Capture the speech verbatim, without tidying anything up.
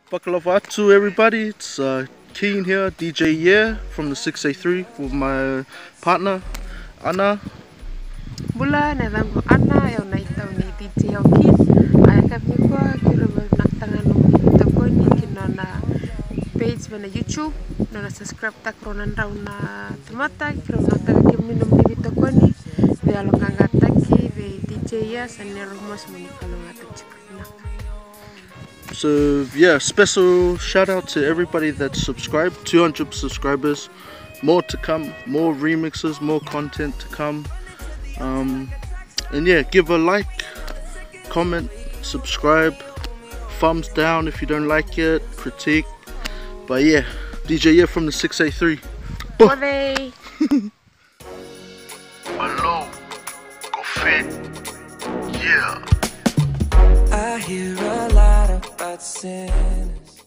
Bakalawatu everybody, it's uh, Keen here, D J YEAA from the six A three with my partner, Anna. Mula na rango Anna, eu na itau ni D J au Keen. Ai ka vipa kira naktangan no kita ko ni kina na page na YouTube, na subscribe tak ronan raw na temata, kira naktaga kiminum ni kita ko ni. Ve alonganga taki ve D J YEAA sanero mas muni kalonga tachikina. So yeah, special shout out to everybody that's subscribed. two hundred subscribers, more to come, more remixes, more content to come. Um, and yeah, give a like, comment, subscribe, thumbs down if you don't like it, critique. But yeah, D J YEAA from the six A three. Bye. Hello, go fit, yeah. I hear a lot about sinners.